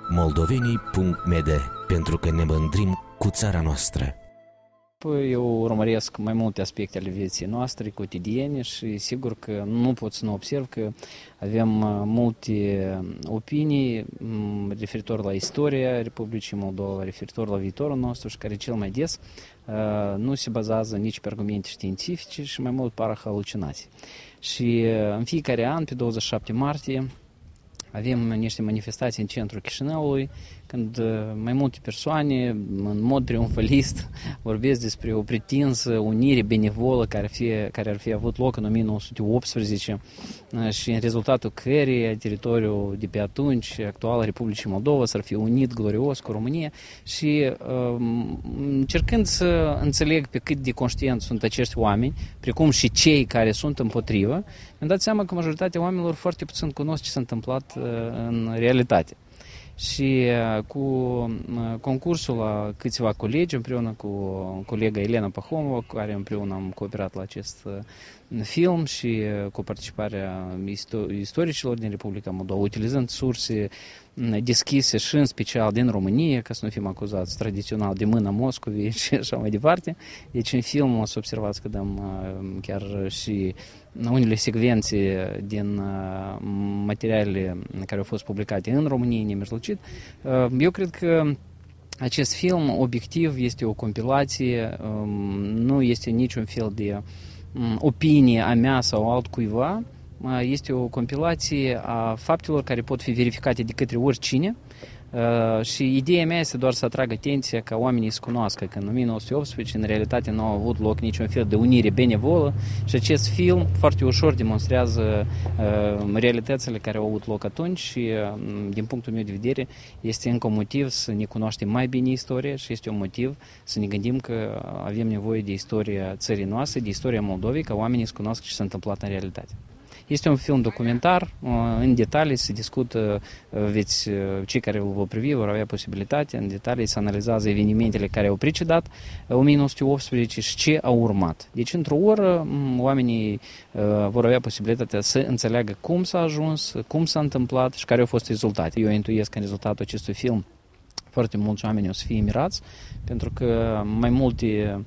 moldovenii.md, pentru că ne mândrim cu țara noastră. Eu urmăresc mai multe aspecte ale vieții noastre cotidiene și sigur că nu pot să nu observ că avem multe opinii referitor la istoria Republicii Moldova, referitor la viitorul nostru și care cel mai des nu se bazează nici pe argumente științifice și mai mult par halucinații. Și în fiecare an, pe 27 martie, avem niște manifestații în centrul Chișinăului, când mai multe persoane, în mod triumfalist, vorbesc despre o pretinsă unire benevolă care ar fi avut loc în 1918 și în rezultatul căreia teritoriul de pe atunci, actuala Republicii Moldova, s-ar fi unit glorios cu România și încercând să înțeleg pe cât de conștienți sunt acești oameni, precum și cei care sunt împotrivă, mi-am dat seama că majoritatea oamenilor foarte puțin cunosc ce s-a întâmplat în realitate. Și cu concursul la câțiva colegi, împreună cu colega Elena Pahomova, cu care împreună am cooperat la acest film și cu participarea istoricilor din Republica Moldova, utilizând surse deschise și în special din România, ca să nu fim acuzați tradițional de mâna Moscovei și așa mai departe. Deci în film o să observați că dăm chiar și unele secvențe din materialele care au fost publicate în România, nemijlocit. Eu cred că acest film, obiectiv, este o compilație, nu este niciun fel de opinie a mea sau altcuiva, este o compilație a faptelor care pot fi verificate de către oricine și ideea mea este doar să atrag atenția ca oamenii să cunoască că în 1918 în realitate nu a avut loc niciun fel de unire benevolă și acest film foarte ușor demonstrează realitățile care au avut loc atunci și din punctul meu de vedere este încă un motiv să ne cunoaștem mai bine istoria și este un motiv să ne gândim că avem nevoie de istoria țării noastre, de istoria Moldovei, ca oamenii să cunoască ce s-a întâmplat în realitate. Este un film documentar, în detalii se discută, cei care îl vor privi vor avea posibilitatea, în detalii se analizează evenimentele care au precedat 1918 și ce au urmat. Deci, într-o oră, oamenii vor avea posibilitatea să înțeleagă cum s-a ajuns, cum s-a întâmplat și care au fost rezultate. Eu intuiesc că în rezultatul acestui film foarte mulți oameni o să fie mirați, pentru că mai multe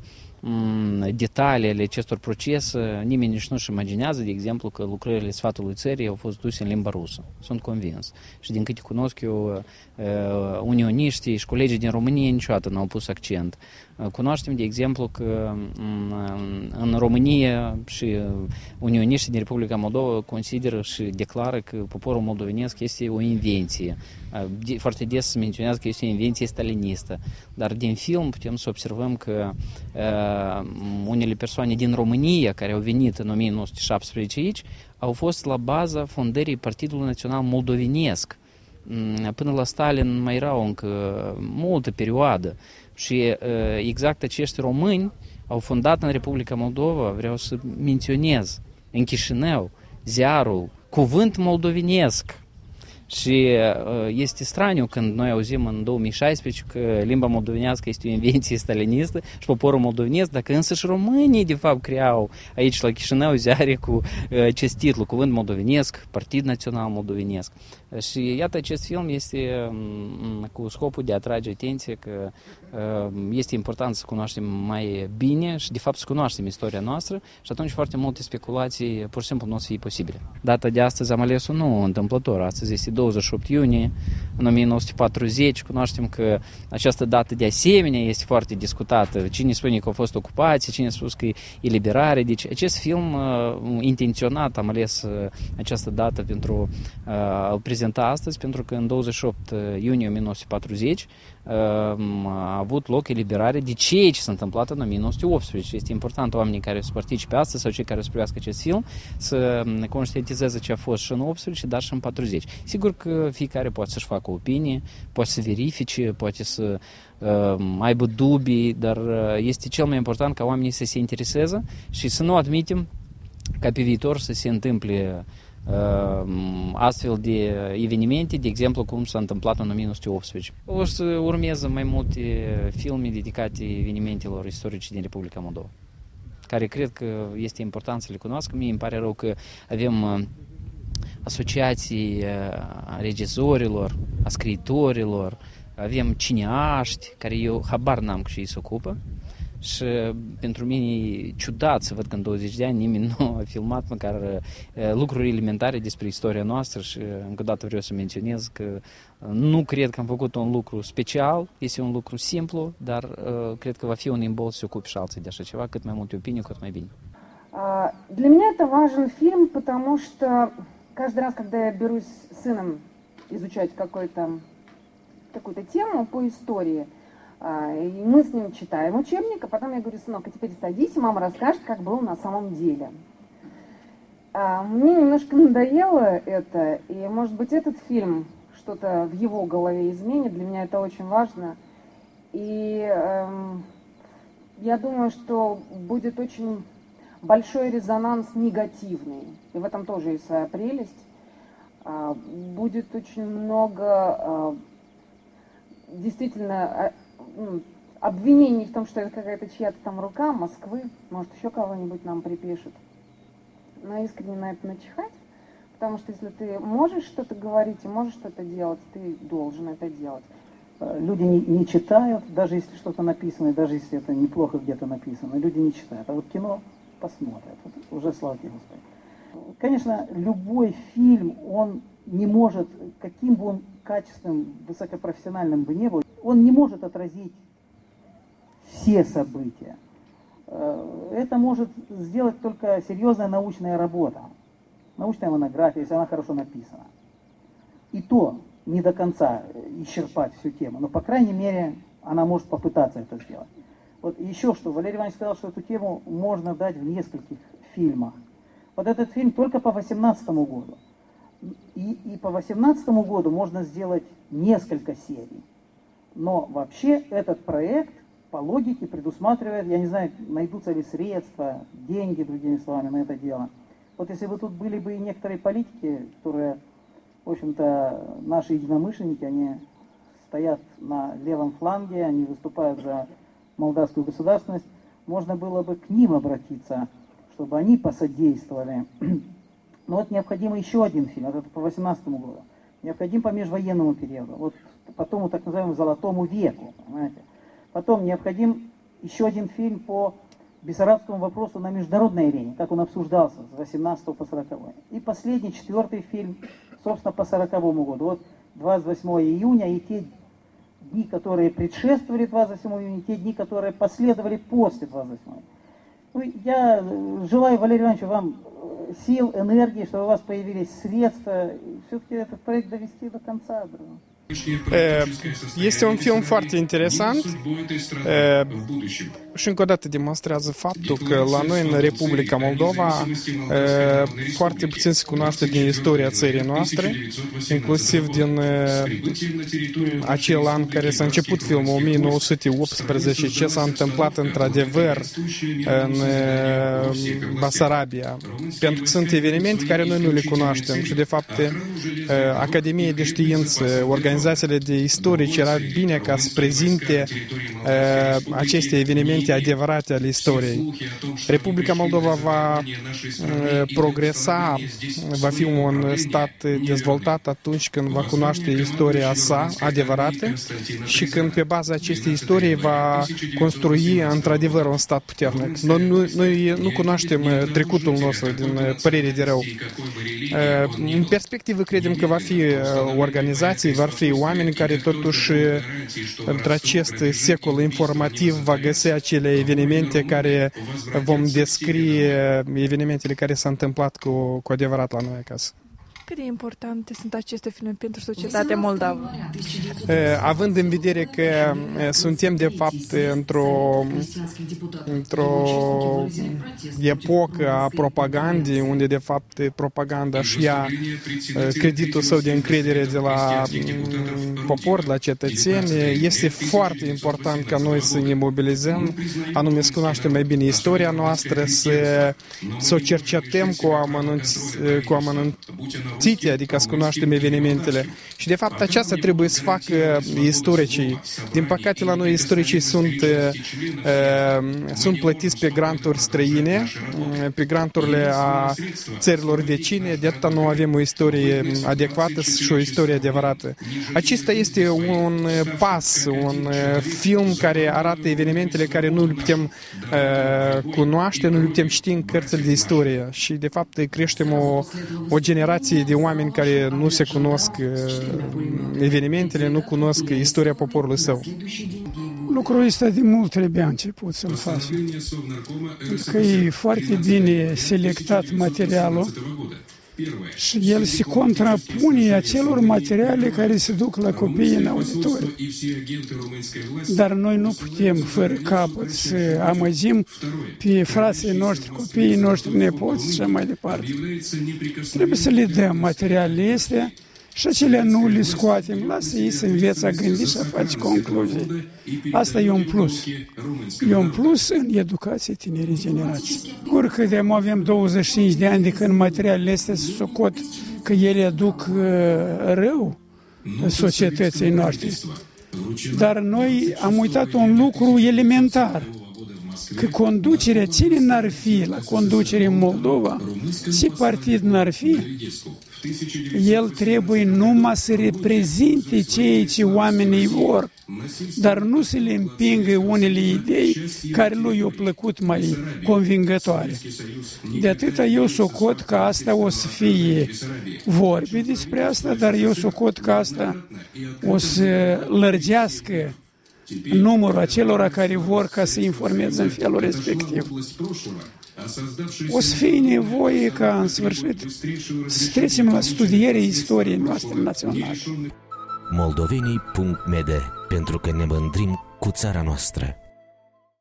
detalii ale acestor procese, nimeni nici nu-și imaginează, de exemplu, că lucrările Sfatului Țării au fost duse în limba rusă. Sunt convins. Și din câte cunosc eu, unioniștii și colegii din România niciodată n-au pus accent. Cunoaștem, de exemplu, că în România și unioniștii din Republica Moldova consideră și declară că poporul moldovenesc este o invenție. Foarte des se menționează că este o invenție stalinistă. Dar din film putem să observăm că unele persoane din România care au venit în 1917 aici au fost la baza fondării Partidului Național Moldovenesc. Până la Stalin mai era încă multă perioadă și exact acești români au fondat în Republica Moldova, vreau să menționez, în Chișinău, ziarul Cuvânt Moldovenesc. Și este straniu când noi auzim în 2016 că limba moldovenească este o invenție stalinistă și poporul moldovenesc, dacă însă și românii de fapt creau aici la Chișinău ziare cu acest titlu, Cuvânt Moldovenesc, Partid Național Moldovenesc. Și iată, acest film este cu scopul de a atrage atenție că este important să cunoaștem mai bine și de fapt să cunoaștem istoria noastră și atunci foarte multe speculații pur și simplu nu o să fie posibile. Data de astăzi am ales-o nu întâmplător, astăzi este 28 iunie în 1940, cunoaștem că această dată de asemenea este foarte discutată, cine spune că au fost ocupații, cine a spus că e eliberare, deci acest film intenționat am ales această dată pentru a-l prezenta astăzi, pentru că în 28 iunie 1940 a avut loc eliberare de ceea ce s-a întâmplat în 1918. Este important oamenii care să participe astăzi sau cei care să privească acest film să conștientizeze ce a fost și în 18, dar și în 40. Sigur că fiecare poate să-și facă o opinie, poate să verifice, poate să aibă dubii, dar este cel mai important ca oamenii să se intereseze și să nu admitem ca pe viitor să se întâmple astfel de evenimente, de exemplu cum s-a întâmplat în 1918. O să urmeze mai multe filme dedicate evenimentelor istorice din Republica Moldova, care cred că este important să le cunoască. Mie îmi pare rău că avem asociații regizorilor, a scriitorilor, avem cine aști, care eu habar n-am că și ei se ocupă. Și pentru mine e ciudat să văd că în 20 de ani nimeni nu a filmat măcar lucruri elementare despre istoria noastră și încă o dată vreau să menționez că nu cred că am făcut un lucru special, este un lucru simplu, dar cred că va fi un imbol să se ocupe și alții de așa ceva, cât mai multe opinii, cât mai bine. Для меня это важен фильм, потому что каждый раз, когда я берусь с сыном изучать какую-то тему по истории, и мы с ним читаем учебник, а потом я говорю: сынок, а теперь садись, и мама расскажет, как было на самом деле. Мне немножко надоело это, и, может быть, этот фильм что-то в его голове изменит. Для меня это очень важно. И я думаю, что будет очень большой резонанс негативный. И в этом тоже есть своя прелесть. Будет очень много действительно обвинений в том, что это какая-то чья-то там рука, Москвы, может, еще кого-нибудь нам припишет. Но искренне на это начихать, потому что если ты можешь что-то говорить и можешь что-то делать, ты должен это делать. Люди не читают, даже если что-то написано, и даже если это неплохо где-то написано, люди не читают. А вот кино посмотрят, вот уже слава тебе, Господи. Конечно, любой фильм, он не может, каким бы он качественным, высокопрофессиональным бы не был, он не может отразить все события. Это может сделать только серьезная научная работа, научная монография, если она хорошо написана. И то не до конца исчерпать всю тему, но, по крайней мере, она может попытаться это сделать. Вот еще что, Валерий Иванович сказал, что эту тему можно дать в нескольких фильмах. Вот этот фильм только по 2018 году. И по 2018 году можно сделать несколько серий. Но вообще этот проект по логике предусматривает, я не знаю, найдутся ли средства, деньги, другими словами, на это дело. Вот если бы тут были бы и некоторые политики, которые, в общем-то, наши единомышленники, они стоят на левом фланге, они выступают за молдавскую государственность, можно было бы к ним обратиться, чтобы они посодействовали. Но вот необходим еще один фильм, это по 2018 году, необходим по межвоенному периоду, вот по тому так называемому золотому веку, понимаете. Потом необходим еще один фильм по бессарабскому вопросу на международной арене, как он обсуждался с 18 по 40. И последний, четвертый фильм, собственно, по 40 году. Вот 28 июня и те дни, которые предшествовали 28 июня, и те дни, которые последовали после 28. Ну, я желаю, Валерий Иванович, вам сил, энергии, чтобы у вас появились средства, и все-таки этот проект довести до конца, друг. Este un film foarte interesant și încă o dată demonstrează faptul că la noi în Republica Moldova foarte puțin se cunoaște din istoria țării noastre, inclusiv din acel an care s-a început filmul 1918, ce s-a întâmplat într-adevăr în Basarabia. Pentru că sunt evenimente care noi nu le cunoaștem și de fapt Academia de Știință, organizațiile de istorici era bine ca să prezinte aceste evenimente adevărate ale istoriei. Republica Moldova va progresa, va fi un stat dezvoltat atunci când va cunoaște istoria sa adevărată și când pe baza acestei istorii va construi într-adevăr un stat puternic. Noi nu cunoaștem trecutul nostru din părere de rău. În perspectivă credem că va fi organizații, vor fi oameni care totuși într-acest secol informativ va găsi acele evenimente care vom descrie evenimentele care s-au întâmplat cu adevărat la noi acasă. Cât de importante sunt aceste filme pentru societatea moldavă? Având în vedere că suntem de fapt într-o epocă a propagandei, unde de fapt propaganda își ia creditul său de încredere de la popor, la cetățeni. Este foarte important ca noi să ne mobilizăm, anume să cunoaștem mai bine istoria noastră, să o cercetăm cu amănunțite, adică să cunoaștem evenimentele. Și de fapt aceasta trebuie să facă istoricii. Din păcate la noi istoricii sunt plătiți pe granturi străine, pe granturile a țărilor vecine, de atâta nu avem o istorie adecvată și o istorie adevărată. Acesta este un pas, un film care arată evenimentele care nu le putem cunoaște, nu le putem citi în cărțile de istorie și de fapt creștem o generație de oameni care nu se cunosc evenimentele, nu cunosc istoria poporului său. Lucrul ăsta de mult trebuia început să-l faci. Pentru că e foarte bine selectat materialul și el se contrapune acelor materiale care se duc la copii în auditoriu. Dar noi nu putem, fără capăt, să amăgim pe frații noștri, copiii noștri, nepoți și așa mai departe. Trebuie să le dăm materialele astea și acelea nu le scoatem. Lasă ei să învețe a gândi și a face concluzii. Asta e un plus. E un plus în educația tinerii generații. Sigur că avem 25 de ani de când materialele astea se socot că ele aduc rău societății noastre. Dar noi am uitat un lucru elementar. Că conducerea, cine n-ar fi la conducere în Moldova, ce partid n-ar fi, el trebuie numai să reprezinte ceea ce oamenii vor, dar nu să le împingă unele idei care lui i-au plăcut mai convingătoare. De atâta eu socot că asta o să fie vorbe despre asta, dar eu socot că asta o să lărgească numărul acelora care vor ca să informeze în felul respectiv. O să fie nevoie ca în sfârșit să trecem la studierea istoriei noastre naționale. Moldovenii.md, pentru că ne mândrim cu țara noastră.